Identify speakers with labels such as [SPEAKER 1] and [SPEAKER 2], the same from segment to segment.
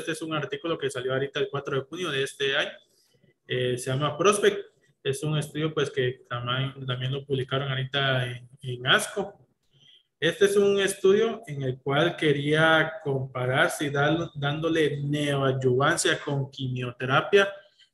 [SPEAKER 1] este es un artículo que salió ahorita el 4 de junio de este año. Se llama Prospect. Es un estudio pues que también lo publicaron ahorita en ASCO. Este es un estudio en el cual quería comparar si dándole neoadyuvancia con quimioterapia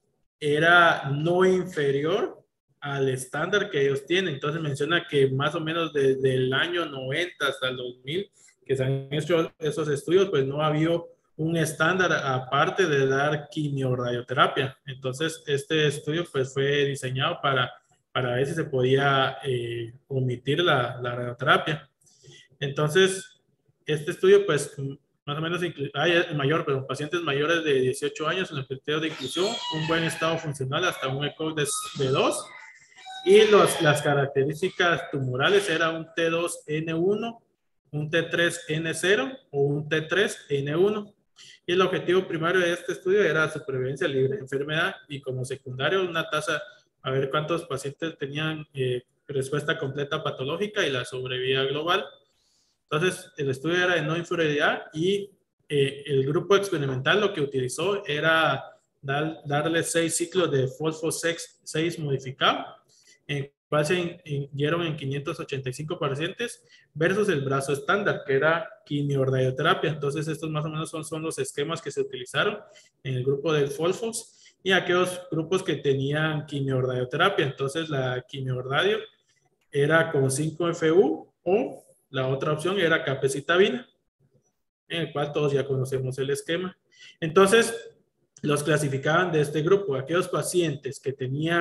[SPEAKER 1] era no inferior al estándar que ellos tienen. Entonces menciona que más o menos desde el año 90 hasta el 2000 que se han hecho esos estudios, pues no ha habido un estándar aparte de dar quimioradioterapia. Entonces este estudio pues fue diseñado para ver si se podía omitir la radioterapia. Entonces, este estudio, pues, más o menos hay mayor, pero pacientes mayores de 18 años en el criterio de inclusión, un buen estado funcional hasta un ECOG de 2, y las características tumorales era un T2N1, un T3N0 o un T3N1. Y el objetivo primario de este estudio era supervivencia libre de enfermedad y como secundario una tasa, a ver cuántos pacientes tenían respuesta completa patológica y la sobrevida global. Entonces, el estudio era de no inferioridad y el grupo experimental lo que utilizó era darle 6 ciclos de fosfo 6 modificado, en cual se dieron en 585 pacientes versus el brazo estándar, que era quimioradioterapia. Entonces, estos más o menos son los esquemas que se utilizaron en el grupo del fosfos y aquellos grupos que tenían quimioradioterapia. Entonces, la quimioradio era con 5FU o la otra opción era capecitabina, en el cual todos ya conocemos el esquema. Entonces, los clasificaban de este grupo. Aquellos pacientes que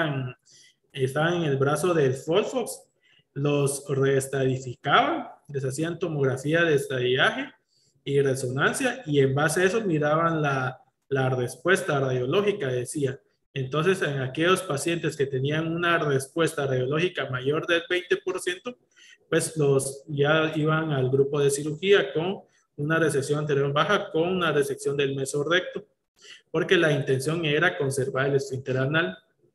[SPEAKER 1] estaban en el brazo del Folfox, los reestadificaban, les hacían tomografía de estadiaje y resonancia, y en base a eso miraban la respuesta radiológica, decía. Entonces, en aquellos pacientes que tenían una respuesta radiológica mayor del 20%, pues los ya iban al grupo de cirugía con una resección anterior baja con una resección del mesorrecto, porque la intención era conservar el esfínter anal.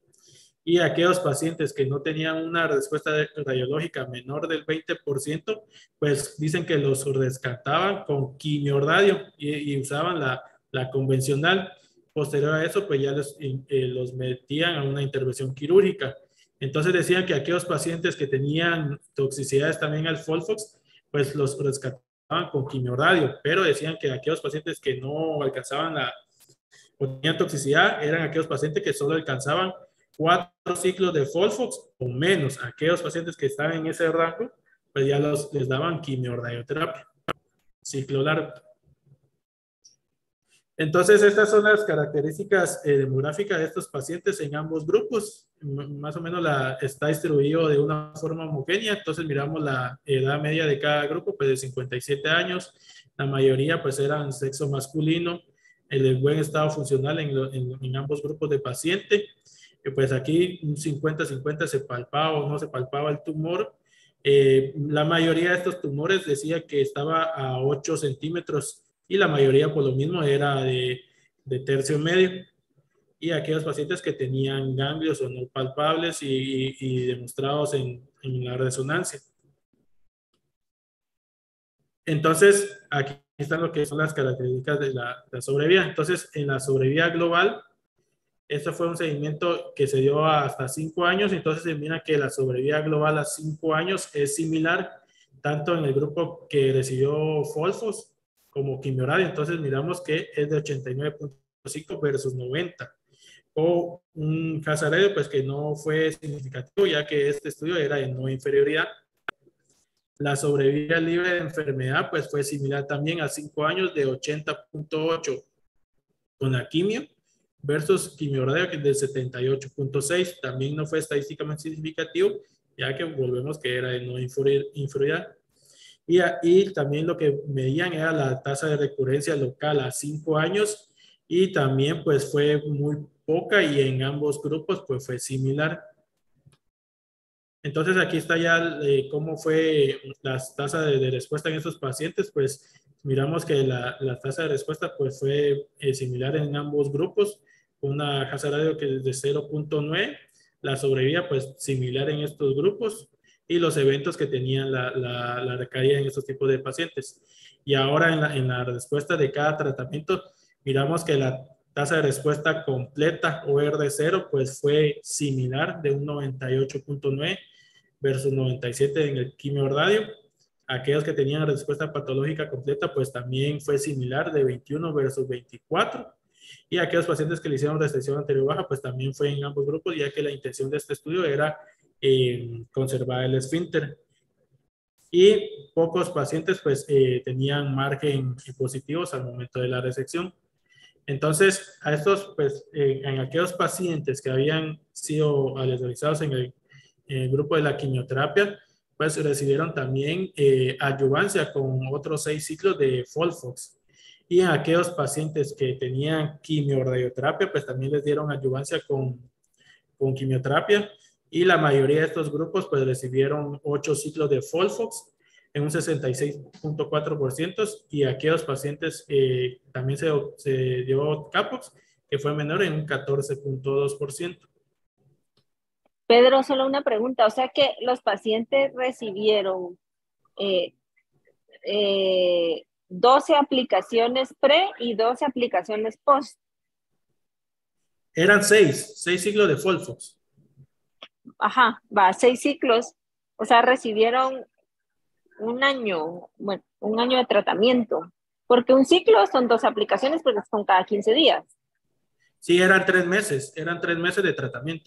[SPEAKER 1] Y aquellos pacientes que no tenían una respuesta radiológica menor del 20%, pues dicen que los rescataban con quimioradio y usaban la convencional. Posterior a eso, pues ya los metían a una intervención quirúrgica. Entonces decían que aquellos pacientes que tenían toxicidades también al Folfox, pues los rescataban con quimioradio, pero decían que aquellos pacientes que no alcanzaban o tenían toxicidad eran aquellos pacientes que solo alcanzaban 4 ciclos de Folfox o menos. Aquellos pacientes que estaban en ese rango, pues ya les daban quimioradioterapia, ciclo largo. Entonces, estas son las características demográficas de estos pacientes en ambos grupos. Más o menos está distribuido de una forma homogénea. Entonces, miramos la edad media de cada grupo, pues de 57 años. La mayoría, pues, eran sexo masculino. El buen estado funcional en ambos grupos de paciente. Pues aquí un 50-50 se palpaba o no se palpaba el tumor. La mayoría de estos tumores decía que estaba a 8 centímetros y la mayoría por lo mismo era de tercio medio. Y aquellos pacientes que tenían ganglios o no palpables y demostrados en la resonancia. Entonces, aquí están lo que son las características de la sobrevida. Entonces, en la sobrevida global, este fue un seguimiento que se dio hasta 5 años, entonces se mira que la sobrevida global a 5 años es similar tanto en el grupo que recibió Folfos como quimioradio. Entonces miramos que es de 89.5 versus 90. O un hazard pues que no fue significativo, ya que este estudio era de no inferioridad. La sobrevida libre de enfermedad pues fue similar también a 5 años de 80.8 con la quimio versus quimioradio que es de 78.6. También no fue estadísticamente significativo, ya que volvemos que era de no inferioridad. Y también lo que medían era la tasa de recurrencia local a 5 años y también pues fue muy poca y en ambos grupos pues fue similar. Entonces aquí está ya cómo fue las tasas de respuesta en estos pacientes, pues miramos que la tasa de respuesta pues fue similar en ambos grupos, una hazard ratio que es de 0.9, la sobrevida pues similar en estos grupos y los eventos que tenían la recaída en estos tipos de pacientes. Y ahora en la respuesta de cada tratamiento, miramos que la tasa de respuesta completa OR0 pues fue similar de un 98.9 versus 97 en el quimio-radio. Aquellos que tenían respuesta patológica completa pues también fue similar de 21 versus 24. Y aquellos pacientes que le hicieron restricción anterior baja pues también fue en ambos grupos, ya que la intención de este estudio era conservar el esfínter. Y pocos pacientes pues tenían margen positivos al momento de la resección. Entonces, a estos, pues, en aquellos pacientes que habían sido aleatorizados en el grupo de la quimioterapia, pues recibieron también adyuvancia con otros 6 ciclos de Folfox. Y en aquellos pacientes que tenían quimioradioterapia, pues también les dieron adyuvancia con quimioterapia. Y la mayoría de estos grupos, pues recibieron 8 ciclos de Folfox en un 66.4%, y aquellos pacientes también se dio Capox, que fue menor en un 14.2%.
[SPEAKER 2] Pedro, solo una pregunta. O sea que los pacientes recibieron 12 aplicaciones pre y 12 aplicaciones post.
[SPEAKER 1] Eran 6 ciclos de Folfox.
[SPEAKER 2] Ajá, va, 6 ciclos. O sea, recibieron un año, bueno, un año de tratamiento. Porque un ciclo son 2 aplicaciones, porque son cada 15 días.
[SPEAKER 1] Sí, eran 3 meses de tratamiento.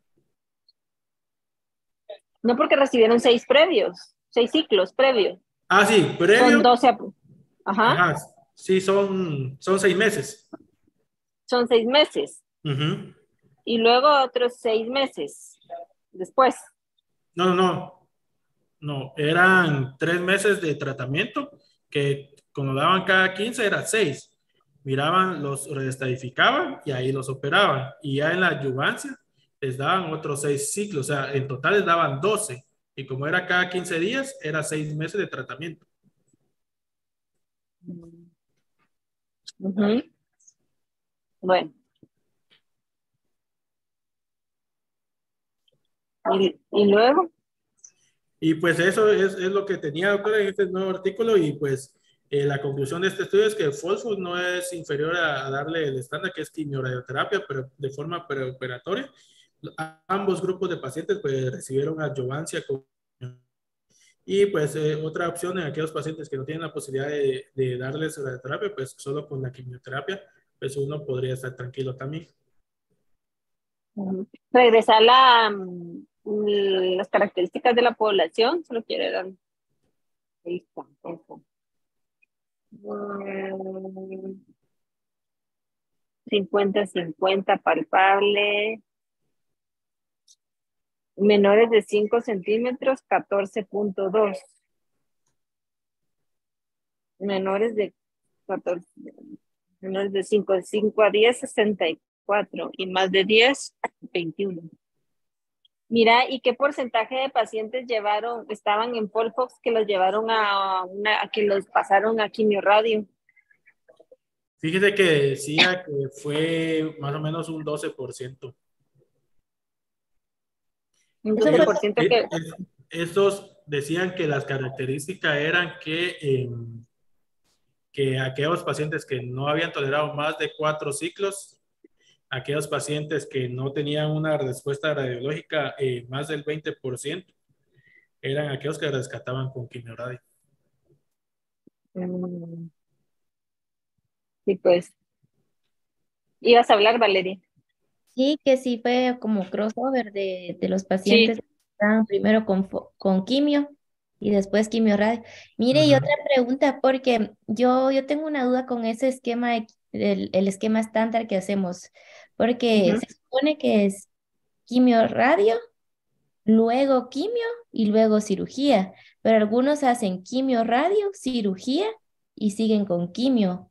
[SPEAKER 2] No porque recibieron 6 previos, 6 ciclos previos.
[SPEAKER 1] Ah, sí,
[SPEAKER 2] Son
[SPEAKER 1] previo.
[SPEAKER 2] 12, ajá,
[SPEAKER 1] Ajá, sí, son 6 meses.
[SPEAKER 2] son 6 meses.
[SPEAKER 1] Ujú.
[SPEAKER 2] Y luego otros 6 meses después.
[SPEAKER 1] No, no, no. No, eran 3 meses de tratamiento que cuando daban cada 15 era 6. Miraban, los reestadificaban y ahí los operaban. Y ya en la adyuvancia les daban otros 6 ciclos. O sea, en total les daban 12. Y como era cada 15 días, era 6 meses de tratamiento.
[SPEAKER 2] Uh-huh. Bueno, y luego,
[SPEAKER 1] Y pues eso es lo que tenía, doctora, en este nuevo artículo. Y pues la conclusión de este estudio es que el Folfos no es inferior a darle el estándar, que es quimioradioterapia, pero de forma preoperatoria. Ambos grupos de pacientes pues recibieron adyuvancia con, y pues otra opción en aquellos pacientes que no tienen la posibilidad de darles radioterapia, pues solo con la quimioterapia, pues uno podría estar tranquilo también.
[SPEAKER 2] regresar las características de la población, solo quiero dar. Ahí está, eso. 50-50 palpable. Menores de 5 centímetros, 14.2. Menores de 14, menores de 5 a 10, 64. Y más de 10, 21. Mira, ¿y qué porcentaje de pacientes estaban en Folfox que los llevaron a que los pasaron a quimioradio?
[SPEAKER 1] Fíjese que decía que fue más o menos un 12%.
[SPEAKER 2] Un
[SPEAKER 3] Eso fue,
[SPEAKER 2] 12% que...
[SPEAKER 1] Estos decían que las características eran que aquellos pacientes que no habían tolerado más de 4 ciclos, aquellos pacientes que no tenían una respuesta radiológica más del 20%, eran aquellos que rescataban con quimioradio.
[SPEAKER 2] Sí, pues. ¿Ibas a hablar, Valeria?
[SPEAKER 3] sí, que sí fue como crossover de los
[SPEAKER 2] Sí.
[SPEAKER 3] pacientes que estaban primero con quimio y después quimio radio. Mire, y
[SPEAKER 1] Ujú.
[SPEAKER 3] otra pregunta, porque yo tengo una duda con ese esquema, el esquema estándar que hacemos, porque
[SPEAKER 2] Uh-huh.
[SPEAKER 3] se supone que es quimio radio, luego quimio y luego cirugía, pero algunos hacen quimio radio, cirugía y siguen con quimio.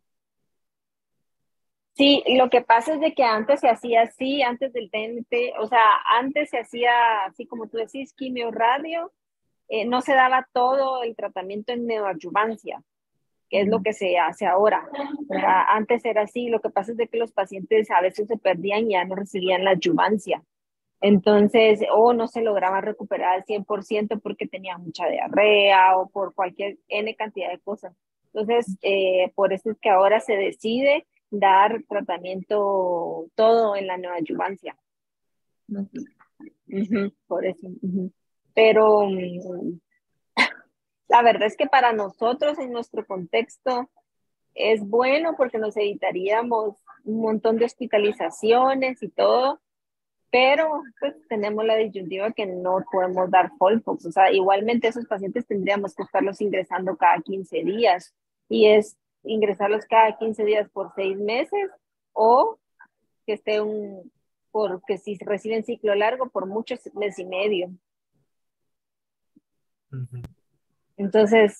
[SPEAKER 2] Sí, lo que pasa es de que antes se hacía así, antes del TNT, o sea, antes se hacía así como tú decís, quimio radio, no se daba todo el tratamiento en neoadyuvancia, que es lo que se hace ahora. O sea, antes era así, lo que pasa es de que los pacientes a veces se perdían y ya no recibían la adyuvancia. Entonces, o no se lograba recuperar al 100% porque tenía mucha diarrea o por cualquier N cantidad de cosas. Entonces, por eso es que ahora se decide dar tratamiento todo en la neoadyuvancia. Por eso. Pero la verdad es que para nosotros, en nuestro contexto, es bueno porque nos evitaríamos un montón de hospitalizaciones y todo, pero pues tenemos la disyuntiva que no podemos dar Folfox. O sea, igualmente esos pacientes tendríamos que estarlos ingresando cada 15 días y es ingresarlos cada 15 días por 6 meses o que esté porque si reciben ciclo largo por muchos meses y medio. Entonces,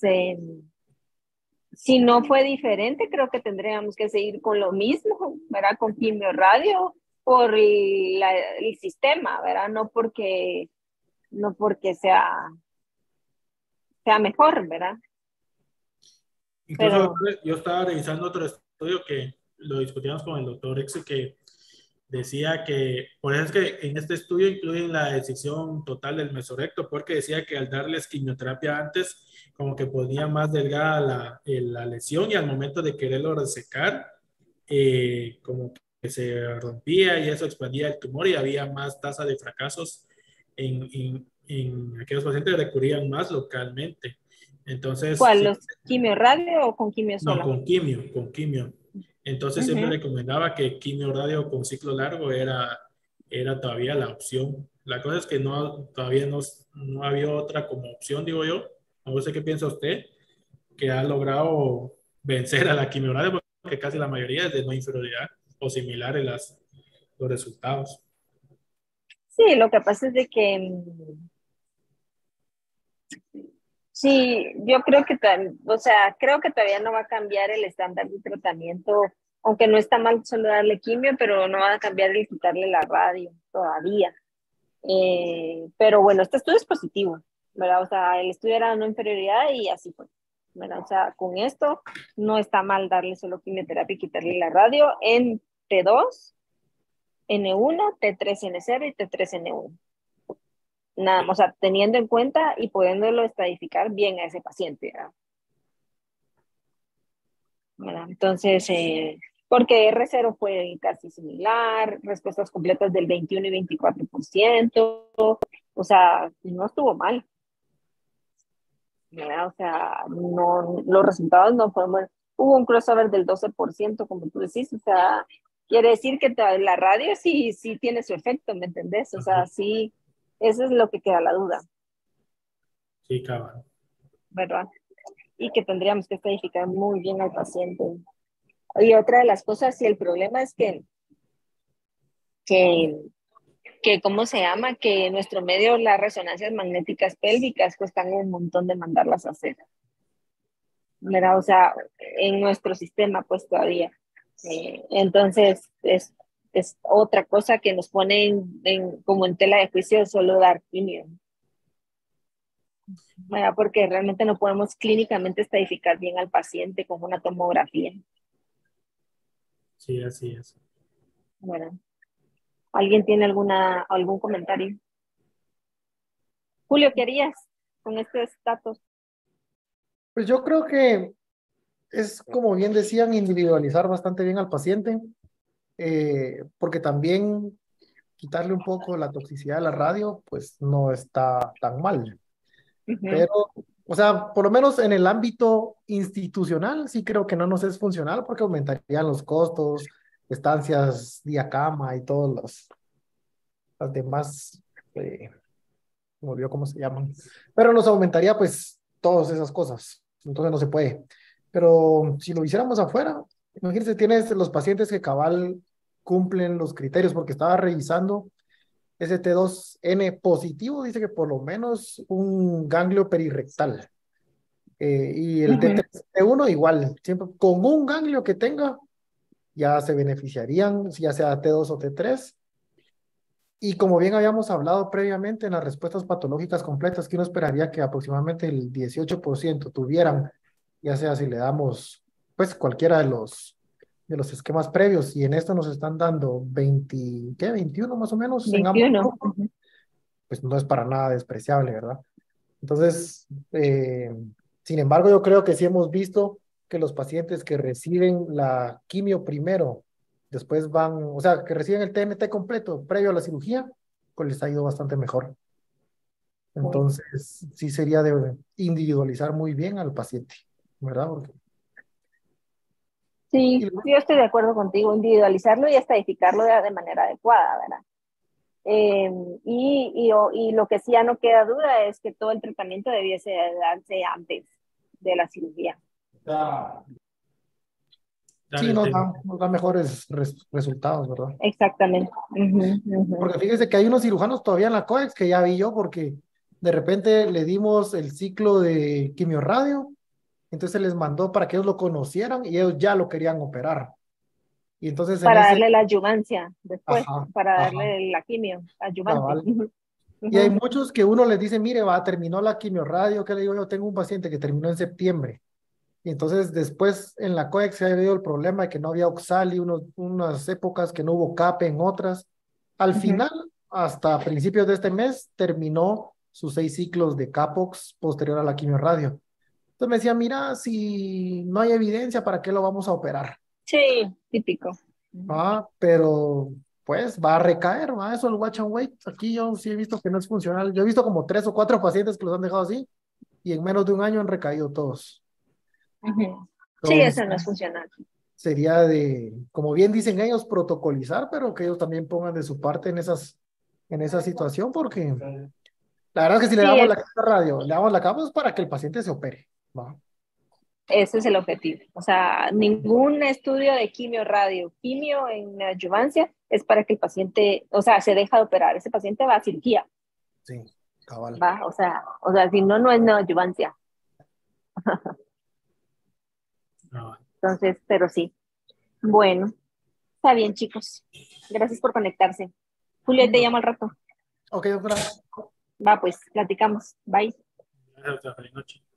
[SPEAKER 2] si no fue diferente, creo que tendríamos que seguir con lo mismo, ¿verdad? Con quimio radio por el sistema, ¿verdad? No porque sea mejor, ¿verdad?
[SPEAKER 1] Incluso
[SPEAKER 2] Pero,
[SPEAKER 1] yo estaba revisando otro estudio que lo discutíamos con el doctor Exe, que decía que, por eso es que en este estudio incluyen la decisión total del mesorecto, porque decía que al darles quimioterapia antes, como que ponía más delgada la lesión y al momento de quererlo resecar, como que se rompía y eso expandía el tumor y había más tasa de fracasos en aquellos pacientes que recurrían más localmente. Entonces,
[SPEAKER 2] ¿cuál?
[SPEAKER 1] sí,
[SPEAKER 2] ¿Los quimio radio o con quimio
[SPEAKER 1] no,
[SPEAKER 2] sola?
[SPEAKER 1] con quimio. Entonces siempre recomendaba que quimio radio con ciclo largo era todavía la opción. La cosa es que todavía no había otra como opción, digo yo. No sé qué piensa usted, que ha logrado vencer a la quimio radio, porque casi la mayoría es de no inferioridad o similares los resultados.
[SPEAKER 2] Sí, lo que pasa es de que sí, yo creo que, o sea, creo que todavía no va a cambiar el estándar de tratamiento, aunque no está mal solo darle quimio, pero no va a cambiar el quitarle la radio todavía. Pero bueno, este estudio es positivo, ¿verdad? O sea, el estudio era no inferioridad y así fue, ¿verdad? O sea, con esto no está mal darle solo quimioterapia y quitarle la radio en T2, N1, T3N0 y T3N1. Nada más, o sea, teniendo en cuenta y pudiéndolo estadificar bien a ese paciente, ¿verdad? ¿Verdad? Entonces, porque R0 fue casi similar, respuestas completas del 21 y 24%, o sea, no estuvo mal, ¿verdad? O sea, no, los resultados no fueron, hubo un crossover del 12%, como tú decís, o sea, quiere decir que la radio sí tiene su efecto, ¿me entendés? O sea,
[SPEAKER 1] Ajá.
[SPEAKER 2] sí, eso es lo que queda la duda,
[SPEAKER 1] Sí, cabal.
[SPEAKER 2] ¿verdad? Y que tendríamos que estadificar muy bien al paciente. Y otra de las cosas, y el problema es que, ¿cómo se llama? Que en nuestro medio las resonancias magnéticas pélvicas cuestan un montón de mandarlas a hacer, ¿verdad? O sea, en nuestro sistema pues todavía. Entonces, es otra cosa que nos pone como en tela de juicio solo dar quimio, ¿verdad? Porque realmente no podemos clínicamente estadificar bien al paciente con una tomografía,
[SPEAKER 1] Sí, así es.
[SPEAKER 2] ¿verdad? ¿Alguien tiene algún comentario? Julio, ¿qué harías con estos datos?
[SPEAKER 4] Pues yo creo que es, como bien decían, individualizar bastante bien al paciente, porque también quitarle un poco la toxicidad a la radio, pues no está tan mal.
[SPEAKER 2] Uh-huh.
[SPEAKER 4] Pero, o sea, por lo menos en el ámbito institucional, sí creo que no nos es funcional porque aumentarían los costos, estancias día cama y todas las demás, me olvidó cómo se llaman, pero nos aumentaría pues todas esas cosas, entonces no se puede. Pero si lo hiciéramos afuera, imagínense, tienes los pacientes que cabal cumplen los criterios, porque estaba revisando ese T2N positivo, dice que por lo menos un ganglio perirrectal. Y el
[SPEAKER 2] Uh-huh.
[SPEAKER 4] T3T1 igual, siempre con un ganglio que tenga, ya se beneficiarían, ya sea T2 o T3. Y como bien habíamos hablado previamente en las respuestas patológicas completas, que uno esperaría que aproximadamente el 18% tuvieran, ya sea si le damos pues cualquiera de los esquemas previos, y en esto nos están dando 20, ¿qué? 21 más o menos en ambos
[SPEAKER 2] 21.
[SPEAKER 4] grupos, pues no es para nada despreciable, ¿verdad? Entonces, sin embargo, yo creo que sí hemos visto que los pacientes que reciben la quimio primero, después van, o sea, que reciben el TNT completo previo a la cirugía, pues les ha ido bastante mejor. Entonces, sí sería de individualizar muy bien al paciente, ¿verdad?
[SPEAKER 2] Sí, yo estoy de acuerdo contigo, individualizarlo y estadificarlo de manera adecuada, ¿verdad? Y lo que sí ya no queda duda es que todo el tratamiento debiese darse antes de la cirugía.
[SPEAKER 4] Sí, nos da mejores resultados, ¿verdad?
[SPEAKER 2] Exactamente.
[SPEAKER 4] Porque fíjese que hay unos cirujanos todavía en la COEX que ya vi yo, porque de repente le dimos el ciclo de quimioradio, entonces les mandó para que ellos lo conocieran y ellos ya lo querían operar. Y entonces en
[SPEAKER 2] Para
[SPEAKER 4] ese,
[SPEAKER 2] darle la adyuvancia después,
[SPEAKER 4] ajá,
[SPEAKER 2] para
[SPEAKER 4] ajá,
[SPEAKER 2] darle la quimio, adyuvante.
[SPEAKER 4] cabal. Y hay muchos que uno les dice, mire, terminó la quimioradio, que le digo yo, tengo un paciente que terminó en septiembre. Y entonces después en la COEX se ha habido el problema de que no había Oxali, unas épocas que no hubo CAPE en otras. Al final, hasta principios de este mes, terminó sus 6 ciclos de CAPOX posterior a la quimioradio. Entonces me decía, mira, si no hay evidencia, ¿para qué lo vamos a operar?
[SPEAKER 2] Sí, típico.
[SPEAKER 4] Pero pues va a recaer, ¿va? Eso el watch and wait. Aquí yo sí he visto que no es funcional. Yo he visto como 3 o 4 pacientes que los han dejado así y en menos de un año han recaído todos.
[SPEAKER 2] Sí,
[SPEAKER 4] Entonces,
[SPEAKER 2] eso no es funcional.
[SPEAKER 4] sería de, como bien dicen ellos, protocolizar, pero que ellos también pongan de su parte en esa situación, porque la verdad es que si le
[SPEAKER 2] Sí,
[SPEAKER 4] damos la radio, le damos la cama es para que el paciente se opere, ¿va?
[SPEAKER 2] ese es el objetivo. O sea, ningún estudio de quimio, radio, quimio en adyuvancia es para que el paciente, o sea, se deja de operar. Ese paciente va a cirugía,
[SPEAKER 4] Sí, cabal.
[SPEAKER 2] va, o sea, si no, no es neoadyuvancia. Entonces, pero sí. Bueno, está bien, chicos. Gracias por conectarse. Julio, te llamo al rato.
[SPEAKER 4] Ok, doctora.
[SPEAKER 2] Va, pues, platicamos. Bye.
[SPEAKER 1] Feliz noche.